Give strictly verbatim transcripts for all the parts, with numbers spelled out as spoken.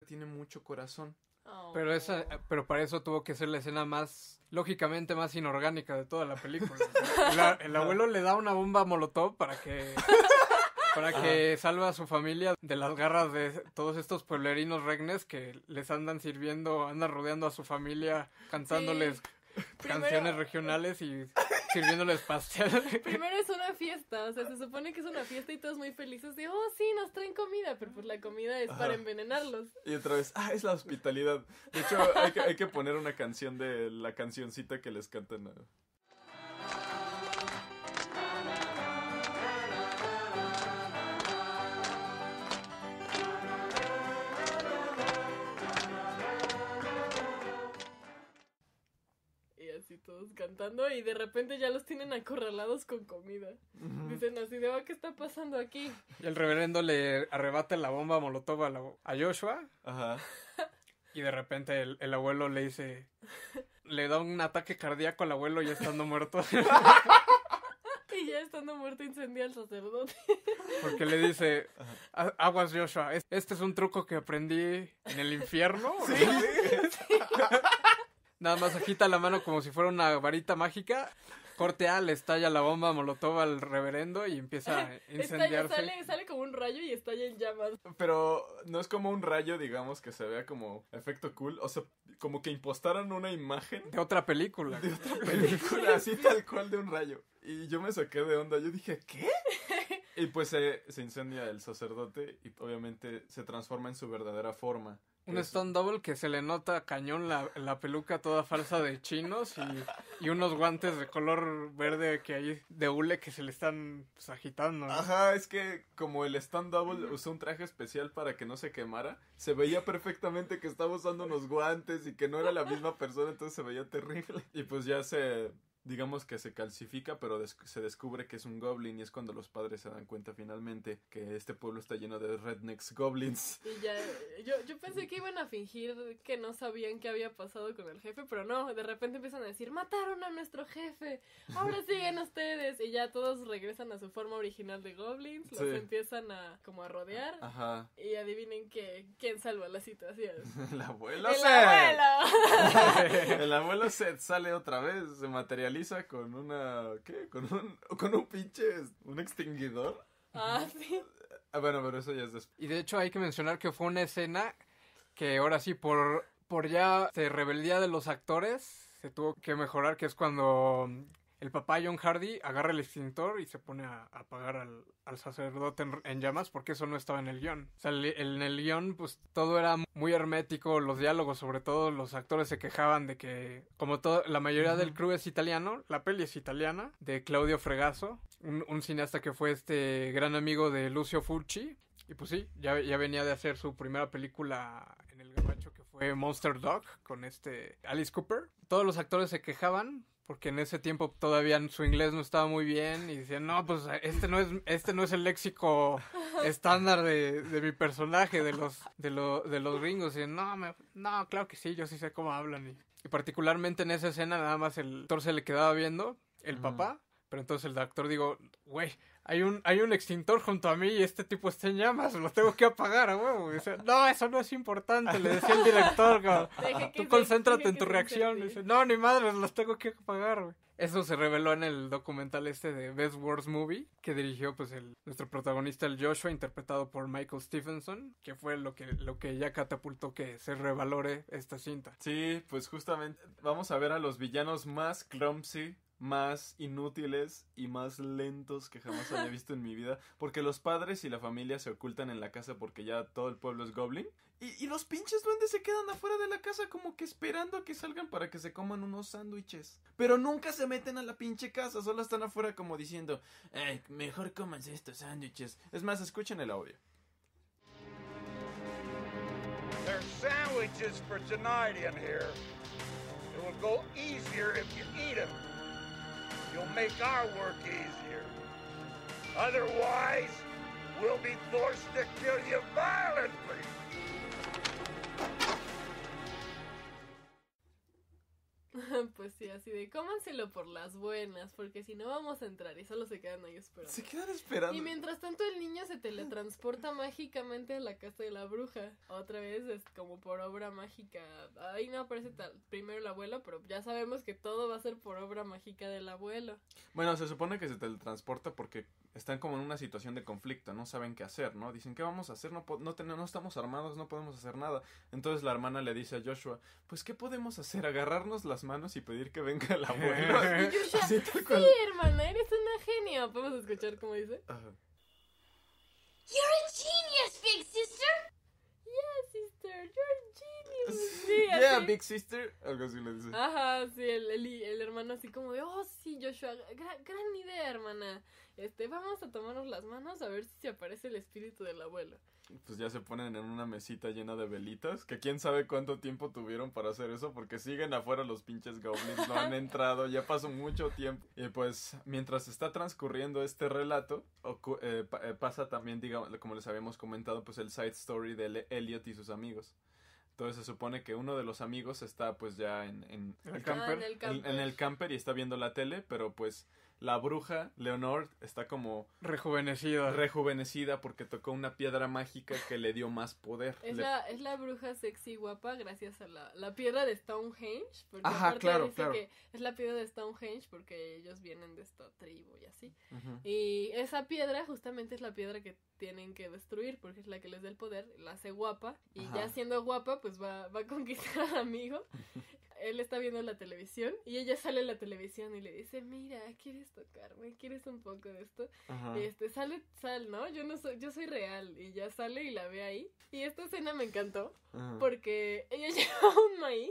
tiene mucho corazón. Oh. Pero esa, pero para eso tuvo que ser la escena más, lógicamente más inorgánica de toda la película. El, el abuelo le da una bomba molotov para que, para que salve a su familia de las garras de todos estos pueblerinos regnes que les andan sirviendo, andan rodeando a su familia, cantándoles Sí. canciones Primero- regionales y sirviéndoles pastel. Primero es una fiesta, o sea, se supone que es una fiesta y todos muy felices de, oh, sí, nos traen comida, pero pues la comida es Ajá. para envenenarlos. Y otra vez, ah, es la hospitalidad. De hecho, hay que, hay que poner una canción de la cancioncita que les cantan. Y así todos cantando y de repente ya los tienen acorralados con comida. Dicen así de, oh, ¿qué está pasando aquí? Y el reverendo le arrebata la bomba molotov a, la- a Joshua. Ajá. Y de repente el, el abuelo le dice, le da un ataque cardíaco al abuelo ya estando muerto. Y ya estando muerto incendia al sacerdote. Porque le dice, "A- aguas Joshua, es- este es un truco que aprendí en el infierno. Nada más agita la mano como si fuera una varita mágica. Corte A, le estalla la bomba molotov al reverendo y empieza a Estalla, incendiarse. sale, sale como un rayo y estalla en llamas. Pero no es como un rayo, digamos, que se vea como efecto cool. O sea, como que impostaron una imagen De otra película. de otra película, así tal cual de un rayo. Y yo me saqué de onda. Yo dije, ¿qué? Y pues se, se incendia el sacerdote y obviamente se transforma en su verdadera forma. Un Es- stone double que se le nota cañón la, la peluca toda falsa de chinos y, y unos guantes de color verde que hay de hule que se le están pues, agitando, ¿no? Ajá, es que como el Stand Double usó un traje especial para que no se quemara, se veía perfectamente que estaba usando unos guantes y que no era la misma persona, entonces se veía terrible. Y pues ya se, digamos que se calcifica, pero des- se descubre que es un goblin y es cuando los padres se dan cuenta finalmente que este pueblo está lleno de rednecks goblins. Y ya, yo, yo pensé que iban a fingir que no sabían qué había pasado con el jefe, pero no, de repente empiezan a decir, mataron a nuestro jefe, ahora siguen ustedes. Y ya todos regresan a su forma original de goblins, los Sí. empiezan a como a rodear. Ajá. Y adivinen que, quién salva la situación. El abuelo ¡El Seth. abuelo! El abuelo Seth sale otra vez, se materializa con una, ¿qué? Con un, con un pinche, un extinguidor. Ah, sí. Ah, bueno, pero eso ya es después. Y de hecho hay que mencionar que fue una escena que ahora sí por, por ya de rebeldía de los actores se tuvo que mejorar, que es cuando el papá John Hardy agarra el extintor y se pone a, a apagar al, al sacerdote en, en llamas, porque eso no estaba en el guión. O sea, el- en el guión pues todo era muy hermético, los diálogos, sobre todo los actores se quejaban de que como todo, la mayoría del crew es italiano, la peli es italiana, de Claudio Fregaso, un, un cineasta que fue este gran amigo de Lucio Fulci. Y pues sí, ya, ya venía de hacer su primera película en el gabacho, que fue Monster Dog, con este Alice Cooper. Todos los actores se quejaban porque en ese tiempo todavía su inglés no estaba muy bien y decían, no, pues este no es este no es el léxico estándar de, de mi personaje, de los de, lo, de los gringos. Y no, me, no, claro que sí, yo sí sé cómo hablan. Y, y particularmente en esa escena nada más el actor se le quedaba viendo, el Ujú. papá, pero entonces el actor digo, güey, hay un, hay un extintor junto a mí y este tipo está en llamas, lo tengo que apagar, a huevo. Y dice, no, eso no es importante, le decía el director, cabrón. Deje que Tú se- concéntrate deje en que tu se reacción. incendie. Dice, no, ni madres, los tengo que apagar, güey. Eso se reveló en el documental este de Best Worst Movie, que dirigió pues el nuestro protagonista, el Joshua, interpretado por Michael Stephenson, que fue lo que, lo que ya catapultó que se revalore esta cinta. Sí, pues justamente vamos a ver a los villanos más clumsy, más inútiles y más lentos que jamás haya visto en mi vida. Porque los padres y la familia se ocultan en la casa porque ya todo el pueblo es goblin. Y, y los pinches duendes se quedan afuera de la casa como que esperando a que salgan para que se coman unos sándwiches. Pero nunca se meten a la pinche casa, solo están afuera como diciendo, ay, mejor cómanse estos sándwiches. Es más, escuchen el audio. There's sandwiches for tonight in here. It will go easier if you eat them. You'll make our work easier. Otherwise, we'll be forced to kill you violently. Pues pues sí, así de cómanselo por las buenas, porque si no vamos a entrar, y solo se quedan ahí esperando. Se quedan esperando. Y mientras tanto el niño se teletransporta mágicamente a la casa de la bruja. Otra vez es como por obra mágica. Ahí no aparece tal, primero el abuelo, pero ya sabemos que todo va a ser por obra mágica del abuelo. Bueno, se supone que se teletransporta porque están como en una situación de conflicto, no saben qué hacer, ¿no? Dicen, ¿qué vamos a hacer? No, no, tenemos, no estamos armados, no podemos hacer nada. Entonces la hermana le dice a Joshua, pues, ¿qué podemos hacer? Agarrarnos las manos y pedir que venga el abuelo. Y Joshua, Así tal cual. sí, hermana, eres una genia. ¿Podemos escuchar cómo dice? Ajá. You're a genius, big sister. Yeah, sister, you're a genius. Sí, Yeah, así. big sister. Algo así le dice. Ajá, sí, el, el, el hermano así como de, oh, sí, Joshua, gran, gran idea, hermana. Este, vamos a tomarnos las manos a ver si se aparece el espíritu del abuelo. Pues ya se ponen en una mesita llena de velitas, que quién sabe cuánto tiempo tuvieron para hacer eso, porque siguen afuera los pinches goblins, no han entrado, ya pasó mucho tiempo. Y pues, mientras está transcurriendo este relato, ocu- eh, pa- eh, pasa también, digamos, como les habíamos comentado, pues el side story de Le- Elliot y sus amigos. Entonces se supone que uno de los amigos está pues ya en, en, El Ah, camper. en el en- camper. en el camper y está viendo la tele, pero pues la bruja, Leonor, está como Rejuvenecida. rejuvenecida porque tocó una piedra mágica que le dio más poder. Es Le- la, es la bruja sexy guapa gracias a la, la piedra de Stonehenge. Porque Ajá, aparte claro, dice claro. que es la piedra de Stonehenge porque ellos vienen de esta tribu y así. Ujú. Y esa piedra justamente es la piedra que tienen que destruir porque es la que les da el poder, la hace guapa. Y Ajá. ya siendo guapa, pues va, va a conquistar al amigo. Él está viendo la televisión y ella sale en la televisión y le dice, mira, ¿quieres tocarme? ¿Quieres un poco de esto? Ajá. Y este, sale, sal, ¿no? Yo no soy, yo soy real. Y ya sale y la ve ahí. Y esta escena me encantó Ajá. porque ella lleva un maíz.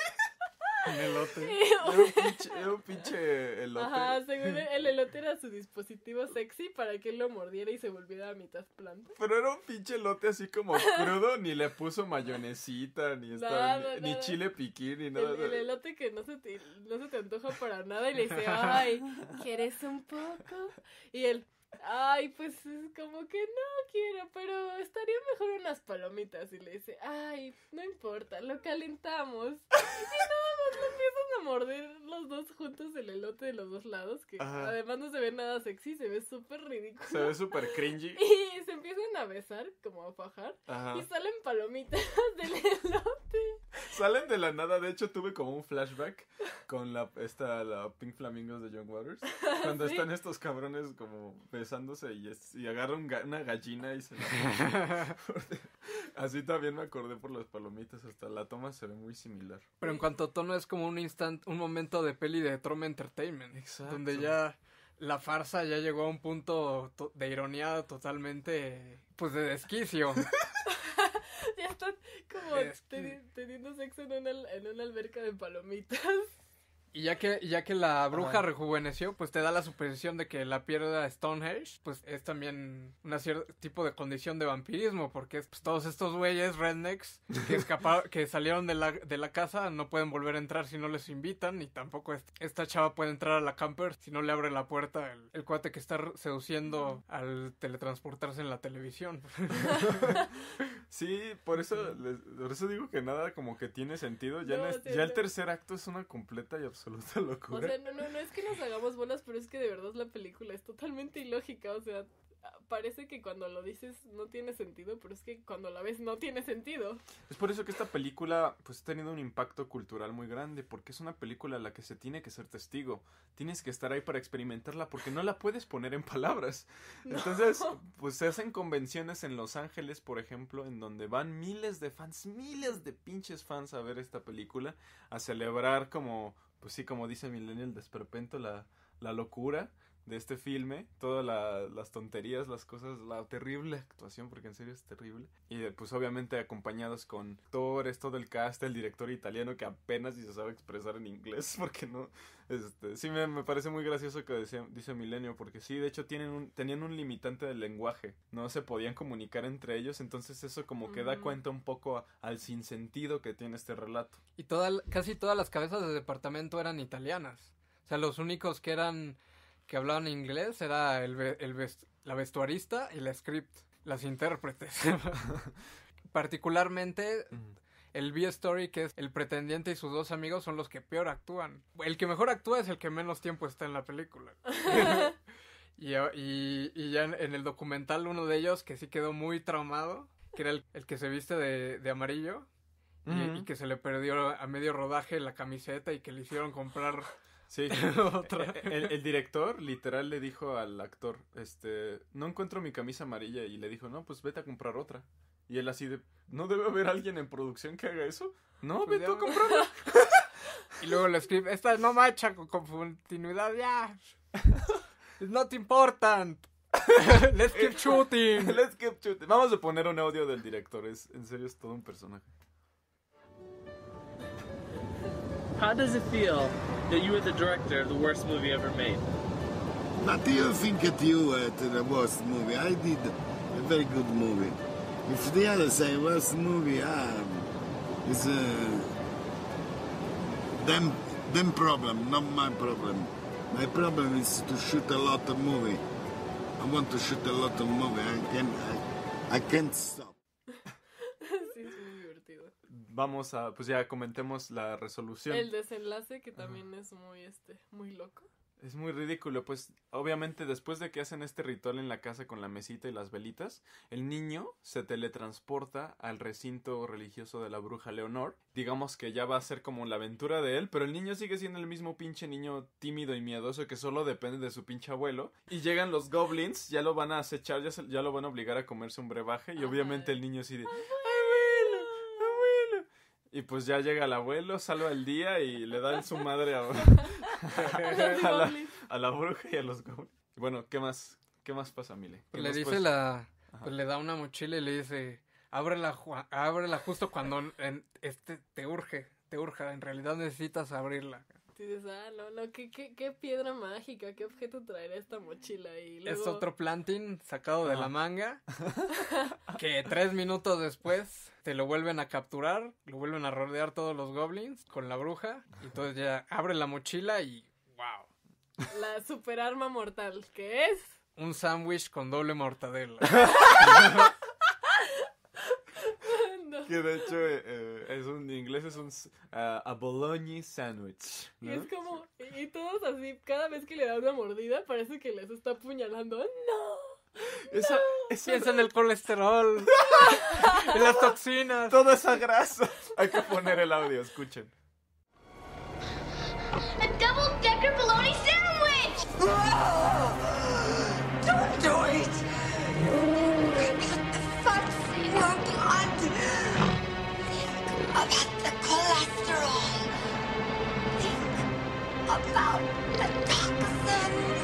Un elote. Era un pinche, era un pinche elote. Ajá, según el, el elote era su dispositivo sexy para que él lo mordiera y se volviera a mitad planta. Pero era un pinche elote así como crudo, ni le puso mayonesita, ni, estaba- Nada, ni, ni nada. chile piquín, ni El, nada. el elote que no se, te, no se te antoja para nada y le dice, ay, ¿quieres un poco? Y él, ay, pues es como que no quiero, pero estaría mejor unas palomitas. Y le dice, ay, no importa, lo calentamos. Y nada más le empiezan a morder los dos juntos el elote de los dos lados, que Ajá. además no se ve nada sexy, se ve súper ridículo. Se ve súper cringy. Y se empiezan a besar, como a fajar, Ajá. y salen palomitas del elote. Salen de la nada, de hecho tuve como un flashback con la esta la Pink Flamingos de John Waters. Cuando Sí. están estos cabrones como besándose y, es, y agarra un ga- una gallina y se la... Así también me acordé por las palomitas, hasta la toma se ve muy similar. Pero en cuanto a tono es como un instant, un momento de peli de Troma Entertainment. Exacto. Donde ya la farsa ya llegó a un punto to- de ironía totalmente, pues de desquicio. Ya están como Es que- teni- teniendo sexo en una, en una alberca de palomitas. Y ya que, ya que la bruja Ajá. rejuveneció, pues te da la suposición de que la piedra Stonehenge, pues es también un cierto tipo de condición de vampirismo, porque pues, todos estos güeyes, rednecks, que escaparon, que salieron de la, de la casa, no pueden volver a entrar si no les invitan, y tampoco est- esta chava puede entrar a la camper si no le abre la puerta el, el cuate que está re- seduciendo al teletransportarse en la televisión. Sí, por eso, les- por eso digo que nada como que tiene sentido. Ya, No, en es- sí, ya el no. tercer acto es una completa y absoluta O locura. sea, no, no, no es que nos hagamos bolas, pero es que de verdad la película es totalmente ilógica. O sea, parece que cuando lo dices no tiene sentido, pero es que cuando la ves no tiene sentido. Es por eso que esta película pues ha tenido un impacto cultural muy grande, porque es una película a la que se tiene que ser testigo. Tienes que estar ahí para experimentarla porque no la puedes poner en palabras. No. Entonces, pues se hacen convenciones en Los Ángeles, por ejemplo, en donde van miles de fans, miles de pinches fans a ver esta película, a celebrar como, pues sí, como dice Millennial Desperpento, la, la locura de este filme, todas la, las tonterías, las cosas, la terrible actuación, porque en serio es terrible. Y eh, pues obviamente acompañados con actores, todo el cast, el director italiano que apenas si se sabe expresar en inglés, porque no, este, sí me, me parece muy gracioso que decía, dice Milenio, porque sí, de hecho tienen un, tenían un limitante del lenguaje, no se podían comunicar entre ellos, entonces eso como que da Mm. cuenta un poco a- al sinsentido que tiene este relato. Y toda, casi todas las cabezas de departamento eran italianas. O sea, los únicos que eran que hablaban inglés era el, ve- el vest- la vestuarista y la script, las intérpretes. Particularmente el B-Story, que es el pretendiente y sus dos amigos, son los que peor actúan. El que mejor actúa es el que menos tiempo está en la película. y, y, y ya en, en el documental uno de ellos que sí quedó muy traumado, que era el, el que se viste de, de amarillo, uh-huh. y, y que se le perdió a medio rodaje la camiseta y que le hicieron comprar... Sí, otra. El, el director literal le dijo al actor, este, no encuentro mi camisa amarilla, y le dijo, no, pues vete a comprar otra. Y él así de, ¿no debe haber alguien en producción que haga eso? No, Pues vete ya- a comprarla. Y luego le escribe, esta no marcha con, con continuidad, ya. It's not important. Let's keep shooting. Let's keep shooting. Vamos a poner un audio del director, es, en serio es todo un personaje. How does it feel that you were the director of the worst movie ever made? But you think that you were the worst movie. I did a very good movie. If the others say worst movie, um, it's a them them problem, not my problem. My problem is to shoot a lot of movie. I want to shoot a lot of movie. I can I, I can't stop. Sí, es muy divertido. Vamos a, pues ya comentemos la resolución. El desenlace, que también es muy, este, muy loco. Es muy ridículo, pues obviamente después de que hacen este ritual en la casa con la mesita y las velitas, el niño se teletransporta al recinto religioso de la bruja Leonor. Digamos que ya va a ser como la aventura de él, pero el niño sigue siendo el mismo pinche niño tímido y miedoso que solo depende de su pinche abuelo. Y llegan los goblins, ya lo van a acechar, ya, se- ya lo van a obligar a comerse un brebaje, y Ajá. obviamente el niño así de... ¡Abuelo! ¡Abuelo! Y pues ya llega el abuelo, salva el día y le dan su madre a... Los a la, goblins. a la bruja y a los goblins. Bueno, ¿qué más? ¿Qué más pasa, Mile? ¿Qué Le más dice puedes- la... Ajá. Pues le da una mochila y le dice, ábrela, Ju- ábrela justo cuando en, este te urge, te urja, en realidad necesitas abrirla. Y dices, ah, no, no, ¿qué, qué, qué piedra mágica, qué objeto traerá esta mochila. Y luego... Es otro planting sacado de Ajá. la manga, que tres minutos después te lo vuelven a capturar, lo vuelven a rodear todos los goblins con la bruja, y entonces ya abre la mochila y wow, La super arma mortal, que es... un sándwich con doble mortadela. No. Que de hecho eh, eh, es un, en inglés es un s- ah, a bolognese sandwich, Y ¿no? es como, y, y todos así, cada vez que le da una mordida, parece que les está apuñalando. ¡No! Esa, esa- Piensa en el colesterol, en las toxinas. toda esa grasa. Hay que poner el audio, escuchen. A double-decker bologna sandwich! Don't do it! Sucks your blood! Think about the cholesterol! Think about the toxins!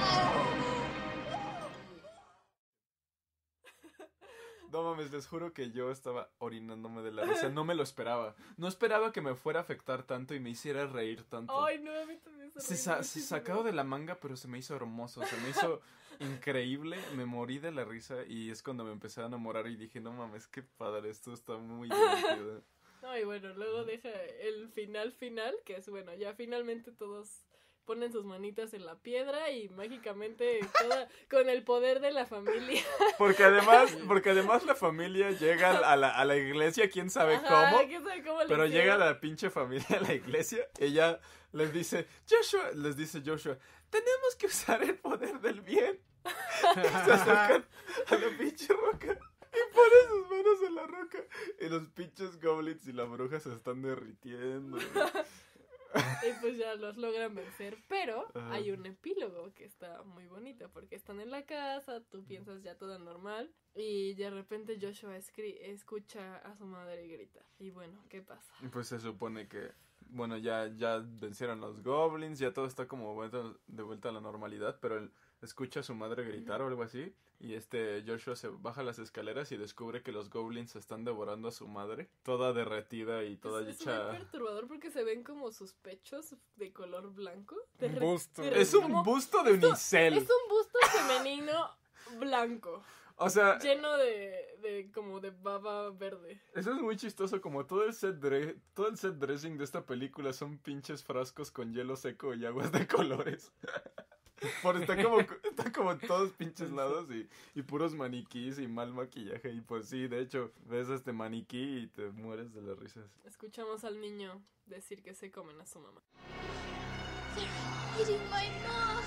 No mames, les juro que yo estaba orinándome de la risa. No me lo esperaba. No esperaba que me fuera a afectar tanto y me hiciera reír tanto. Ay, no, a mí también se Se, ríe sa- se muchísimo. sacado de la manga, pero se me hizo hermoso, se me hizo increíble, me morí de la risa y es cuando me empecé a enamorar y dije, no mames, qué padre, esto está muy divertido. No, y bueno, luego deja el final final, que es bueno, ya finalmente todos ponen sus manitas en la piedra y mágicamente toda, con el poder de la familia. Porque además, porque además la familia llega a la, a la iglesia, quién sabe Ajá, cómo, ¿quién sabe cómo le pero llega hicieron? la pinche familia a la iglesia, ella les dice, Joshua, les dice Joshua, tenemos que usar el poder del bien. Y se acercan a la pinche roca y ponen sus manos en la roca y los pinches goblins y la bruja se están derritiendo. Y pues ya los logran vencer, pero Ajá. hay un epílogo que está muy bonito porque están en la casa, tú piensas ya todo normal y de repente Joshua escri- escucha a su madre gritar. Y bueno, ¿qué pasa? Y pues se supone que, bueno, ya, ya vencieron los goblins, ya todo está como vuelta- de vuelta a la normalidad, pero él escucha a su madre gritar o algo así, y este Joshua se baja las escaleras y descubre que los goblins están devorando a su madre, toda derretida y toda es, es hecha... muy perturbador porque se ven como sus pechos de color blanco. Un Derre- busto. derre- Es un como- busto de unicel. Es un busto femenino blanco, O sea, lleno de, de como de baba verde. eso es muy chistoso, como todo el set dre- todo el set dressing de esta película son pinches frascos con hielo seco y aguas de colores. Por está como, está como en todos pinches lados y, y puros maniquís y mal maquillaje. Y pues sí, de hecho, ves este maniquí y te mueres de las risas. Escuchamos al niño decir que se comen a su mamá. They're eating my mom.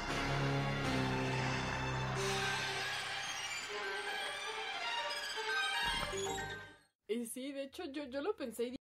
Y sí, de hecho, yo, yo lo pensé y